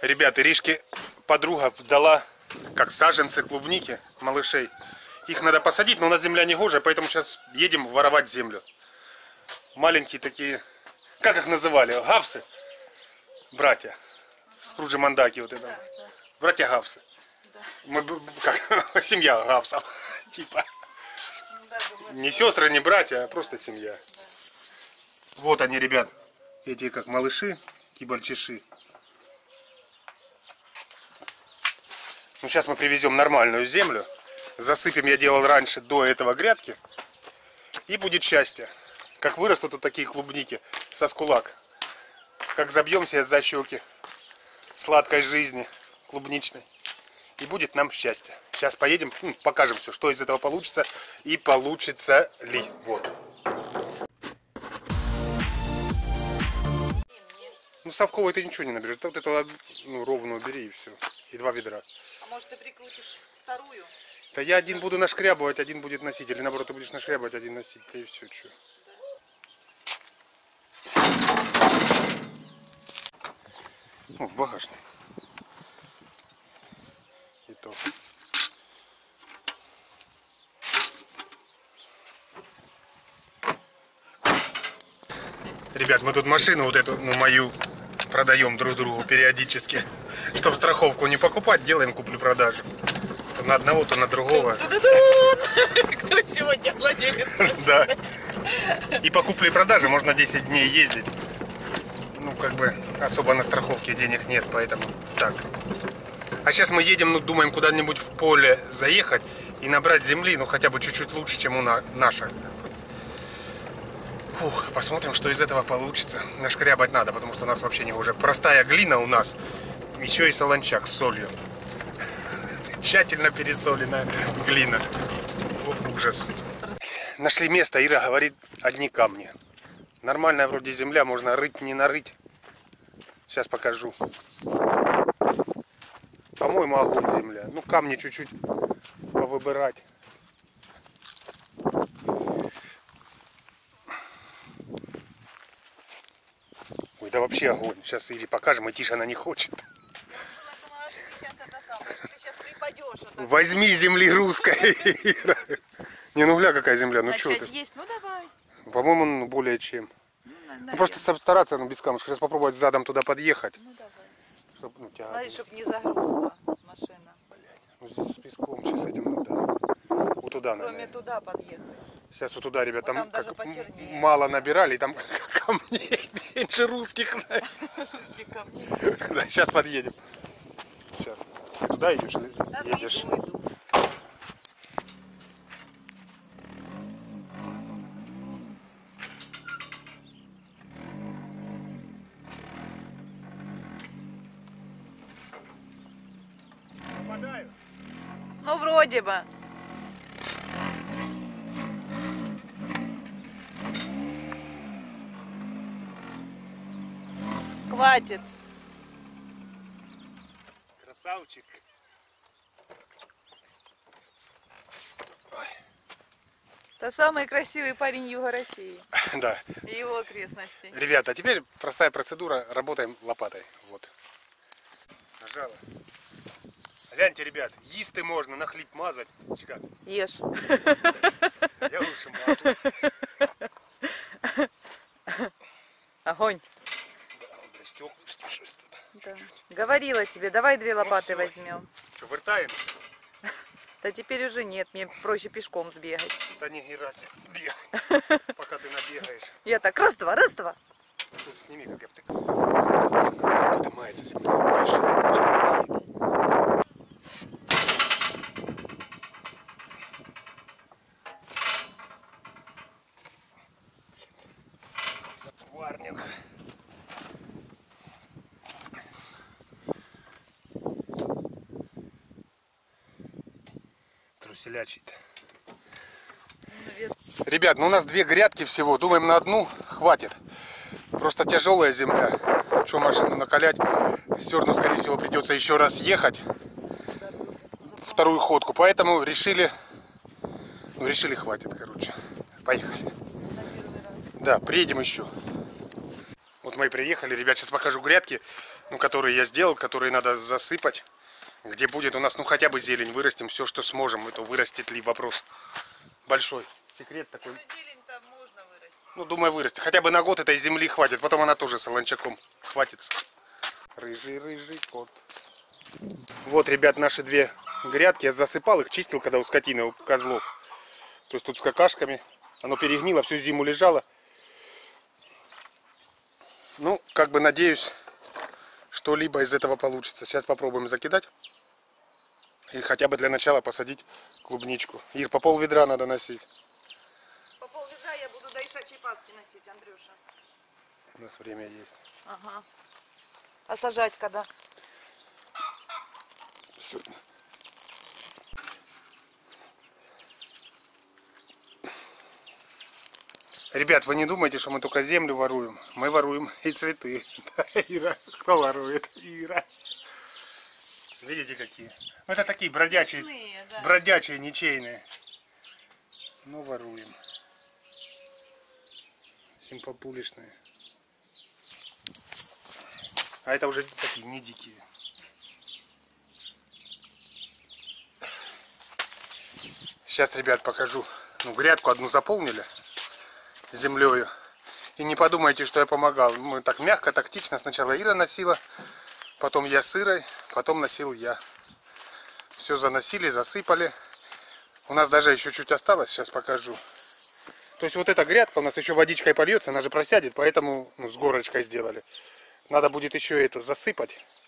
Ребят, Иришке подруга дала как саженцы клубники малышей. Их надо посадить, но у нас земля не гожая, поэтому сейчас едем воровать землю. Маленькие такие, как их называли? Гавсы? Братья. Скруджи Мандаки вот это. Да. Братья Гавсы. Да. Мы как семья Гавсов. Типа. Да, Не сестры, не братья, а просто семья. Вот они, ребят. Эти как малыши, кибальчиши. Ну, сейчас мы привезем нормальную землю. Засыпем, я делал раньше, до этого грядки. И будет счастье. Как вырастут вот такие клубники со скулак. Как забьемся за щеки сладкой жизни клубничной. И будет нам счастье. Сейчас поедем, покажем все, что из этого получится. И получится ли. Вот. Ну, совковой ты ничего не наберешь. Вот эту ровную бери и все. И 2 ведра. А может ты прикрутишь вторую? Да я один буду нашкрябывать, один будет носить. Или наоборот, ты будешь нашкрябывать, один носить. Да и все, что. Ну, в багажник. И то. Ребят, мы тут машину вот эту, ну, мою, продаем друг другу периодически. Чтобы страховку не покупать, делаем куплю-продажу. То на одного, то на другого. Кто сегодня владелец? Да. И по купле-продаже можно 10 дней ездить. Ну, как бы, особо на страховке денег нет, поэтому так. А сейчас мы едем, ну, думаем куда-нибудь в поле заехать и набрать земли, ну, хотя бы чуть-чуть лучше, чем у наша. Фух, посмотрим, что из этого получится. Нашкрябать надо, потому что у нас вообще не уже простая глина у нас. Еще и солончак с солью. Тщательно пересоленная глина. О, ужас. Нашли место, Ира говорит, одни камни. Нормальная вроде земля, можно рыть, не нарыть. Сейчас покажу. По-моему, огонь земля. Ну, камни чуть-чуть повыбирать. Ой, да вообще огонь. Сейчас Ире покажем, и тише она не хочет. Возьми земли русской. Не, ну гля какая земля, ну что ты. Есть, ну давай. По-моему, ну, более чем. Ну, просто стараться, ну, без камушка. Сейчас попробовать задом туда подъехать. Ну давай. Чтоб, ну, Смотри, чтобы не загрузила машина. ну, с песком, с этим, да. Вот туда, Кроме наверное. туда подъехать. Сейчас вот туда, ребят, Вот там, там даже как почернее. мало набирали, там камней меньше русских. Русские камни. Да, сейчас подъедем. Сейчас. Туда идешь? Да, ну, Едешь. иду. Попадаю. Ну, вроде бы. Хватит. Красавчик. Это самый красивый парень Юга России Да. и его окрестностей. Ребята, а теперь простая процедура. Работаем лопатой. Вот. Нажала. Гляньте, ребят, їсти можно, на хлеб мазать. Чекай. Ешь. Я лучше масло. Огонь. Да, бля, стёклышки, что-то тут. Да. Говорила тебе, давай 2 лопаты всё. возьмем. Что, вертаем? Да теперь уже нет, мне проще пешком сбегать. Да не гираться, бегай. Пока ты набегаешь. Я так, раз-два, раз-два. Тут сними, как я втыкаю. Это мается земля. Понимаешь? Варнинг. Труселячий-то. Ребят, ну у нас 2 грядки всего. Думаем, на одну хватит. Просто тяжелая земля. Что машину накалять? Зерну, скорее всего, придется еще раз ехать. Вторую ходку. Поэтому решили... Ну, решили, хватит, короче. Поехали. Да, приедем еще. Вот мы и приехали. Ребят, сейчас покажу грядки. ну, которые я сделал, которые надо засыпать. Где будет у нас, ну, хотя бы зелень. Вырастим все, что сможем. Это вырастет ли, вопрос большой. Секрет такой. Ну, зелень-то можно вырастить. Ну, думаю, вырастет. Хотя бы на год этой земли хватит. Потом она тоже солончаком хватится. Рыжий кот. Вот, ребят, наши две грядки. Я засыпал их, чистил, когда у скотины, у козлов. То есть тут с какашками. Оно перегнило, всю зиму лежало. Ну, как бы надеюсь, что-либо из этого получится. Сейчас попробуем закидать. И хотя бы для начала посадить клубничку. Ир, по пол ведра надо носить. По пол-ведра я буду до ишачьей паски носить, Андрюша. У нас время есть. Ага. А сажать когда? Сегодня. Ребят, вы не думайте, что мы только землю воруем. Мы воруем и цветы. Да, Ира, кто ворует? Ира. Видите, какие? Это такие бродячие, Лесные, да. бродячие, ничейные. Ну, воруем. Симпопулишные. А это уже такие не дикие. Сейчас, ребят, покажу. Ну, грядку одну заполнили землею. И не подумайте, что я помогал. Мы так мягко, тактично. Сначала Ира носила, потом я с Ирой, потом носил я. Все заносили, засыпали. У нас даже еще чуть осталось, сейчас покажу. То есть вот эта грядка у нас еще водичкой польется, она же просядет, поэтому ну, с горочкой сделали. Надо будет еще эту засыпать.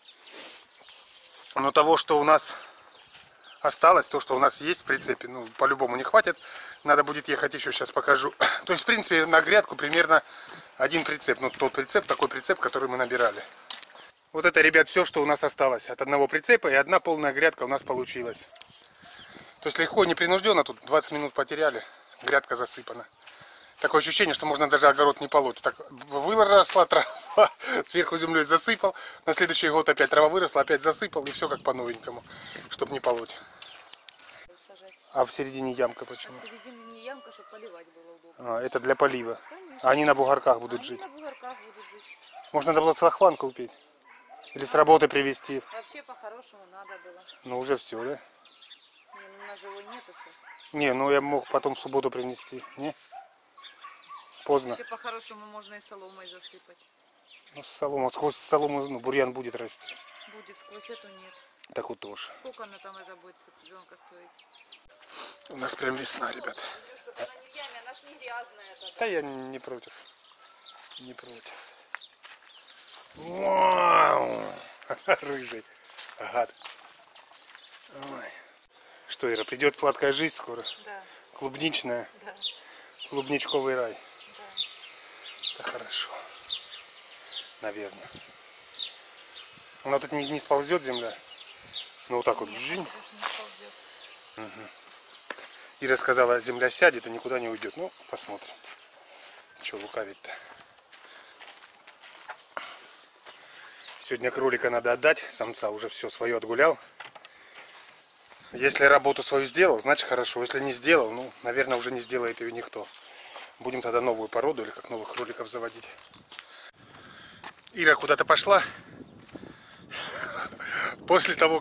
Но того, что у нас осталось, то, что у нас есть в прицепе, ну, по-любому не хватит. Надо будет ехать еще, сейчас покажу. То есть, в принципе, на грядку примерно один прицеп. Ну, тот прицеп, такой прицеп, который мы набирали. Вот это, ребят, все, что у нас осталось от одного прицепа. И одна полная грядка у нас получилась. То есть, легко, непринужденно. Тут 20 минут потеряли. Грядка засыпана. Такое ощущение, что можно даже огород не полоть. Так выросла трава, сверху землей засыпал. На следующий год опять трава выросла, опять засыпал. И все как по-новенькому, чтобы не полоть. А в середине ямка почему? В середине не ямка, чтобы поливать было удобно. А, это для полива. Конечно. А они на бугорках будут Они жить. на бугорках будут жить. Можно надо было целлофан купить. Или с работы привезти. Вообще по-хорошему надо было. Ну уже все, да? Не, ну у нас же его нету сейчас. Не, ну я мог потом в субботу принести. Не? Поздно. Вообще по-хорошему можно и соломой засыпать. Ну, солома, сквозь солому ну, бурьян будет расти. Будет, сквозь эту нет. Так вот тоже. Сколько она там это будет ребенка стоить? У нас прям весна, ребят. Чтобы она не в яме, она ж не грязная. Да я не против. Не против. Вау! Рыжий. Гад. Ой. Что, Ира, придет сладкая жизнь скоро? Да, Клубничная. да, Клубничковый рай. да. Это хорошо. Наверное. Она тут не сползет земля. Ну вот так вот. Нет, Жень. она даже не сползет. Ира сказала, земля сядет и никуда не уйдет. Ну, посмотрим. Че лукавить-то. Сегодня кролика надо отдать. Самца уже все свое отгулял. Если работу свою сделал, значит хорошо. Если не сделал, ну, наверное, уже не сделает ее никто. Будем тогда новую породу или как новых кроликов заводить. Ира куда-то пошла. После того,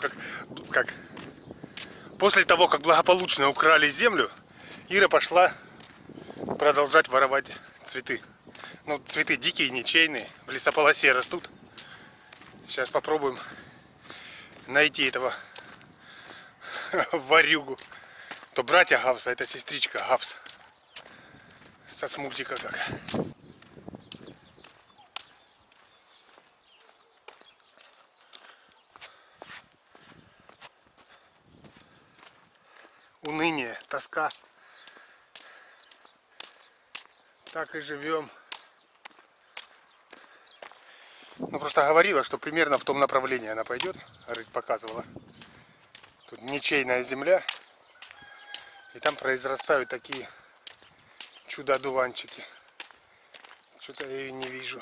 как благополучно украли землю, Ира пошла продолжать воровать цветы. Ну, цветы дикие, ничейные, в лесополосе растут. Сейчас попробуем найти этого ворюгу. То братья Гавса, это сестричка Гавс. С мультика как. Уныние, тоска. Так и живем. Ну просто говорила, что примерно в том направлении она пойдет. Рыть показывала. Тут ничейная земля. И там произрастают такие чудо-одуванчики. Что-то я ее не вижу.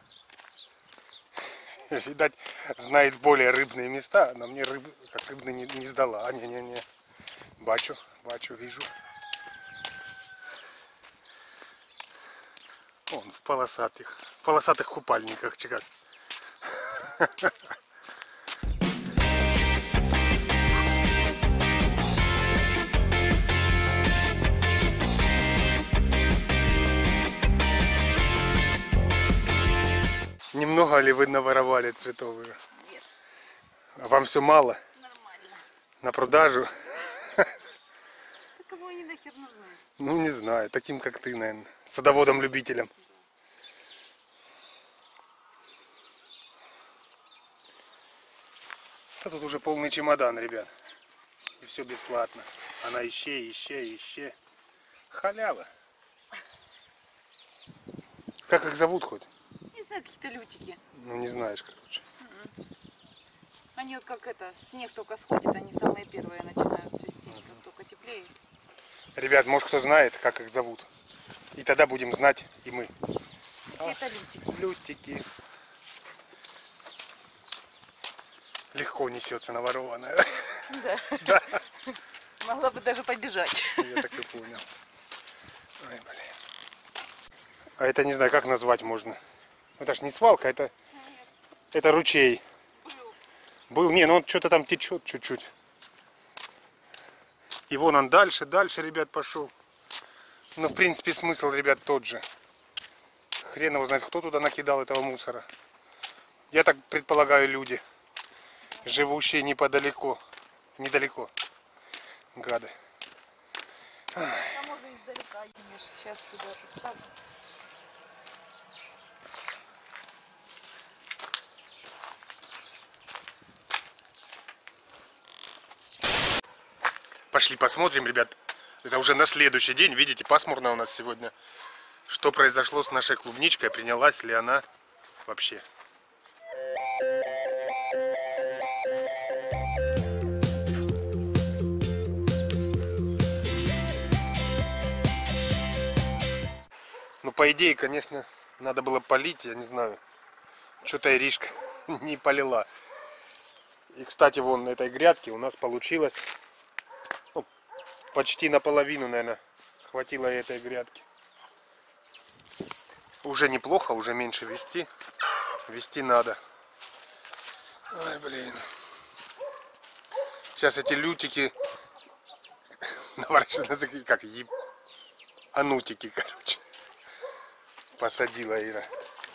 Видать, знает более рыбные места. Но мне как рыбные не сдала. А, не-не-не. Бачу, вижу. Он в полосатых купальниках, чи как. Немного ли вы наворовали цветов уже? Нет, А вам все мало? нормально. На продажу? Да кому они нахер нужны? Ну, не знаю. Таким, как ты, наверное. Садоводом-любителем. А тут уже полный чемодан, ребят. И все бесплатно. Она ищи. Халява. Как их зовут хоть? Не знаю, какие-то лютики. Ну, не знаешь, короче. Они вот как это, снег только сходит, они самые первые начинают цвести, как только теплее. Ребят, может кто знает, как их зовут. И тогда будем знать и мы. Это лютики. Лютики. Легко несется наворованная. Да. Да. Могла бы даже побежать. Я так и понял. Ой, блин. А это не знаю, как назвать можно. Это ж не свалка, это ручей. Был, не, ну он что-то там течет чуть-чуть. И вон он дальше, ребят, пошел. Ну, в принципе, смысл, ребят, тот же. Хрен его знает, кто туда накидал этого мусора. Я так предполагаю, люди, живущие недалеко. Гады. А можно издалека, я сейчас сюда поставлю. Пошли посмотрим, ребят. Это уже на следующий день. Видите, пасмурно у нас сегодня. Что произошло с нашей клубничкой? Принялась ли она вообще? Ну, по идее, конечно, надо было полить, я не знаю. Что-то Иришка не полила. И, кстати, вон на этой грядке у нас получилось, ну, почти наполовину, наверное, хватило этой грядки. Уже неплохо, уже меньше вести. Вести надо. Ой, блин. Сейчас эти лютики, как анутики, короче, посадила Ира.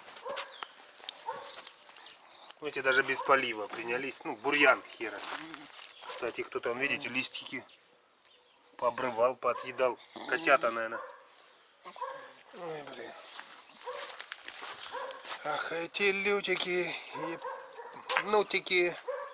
Эти даже без полива принялись. Ну, бурьян хера. Кстати, кто-то, вон, видите, листики пообрывал, поотъедал. Котята, наверное. Ой, блин. Ах, эти лютики и нутики.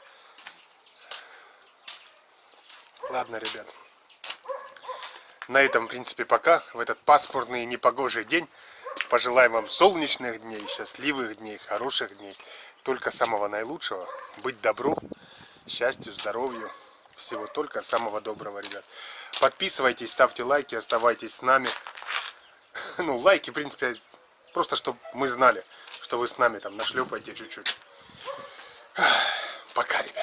Ладно, ребят. На этом, в принципе, пока. В этот пасмурный и непогожий день. Пожелаем вам солнечных дней, счастливых дней, хороших дней. Только самого наилучшего. Быть добру, счастью, здоровью. Всего только самого доброго, ребят. Подписывайтесь, ставьте лайки, оставайтесь с нами. Ну, лайки, в принципе, просто чтобы мы знали, что вы с нами там нашлепаете чуть-чуть. Пока, ребят.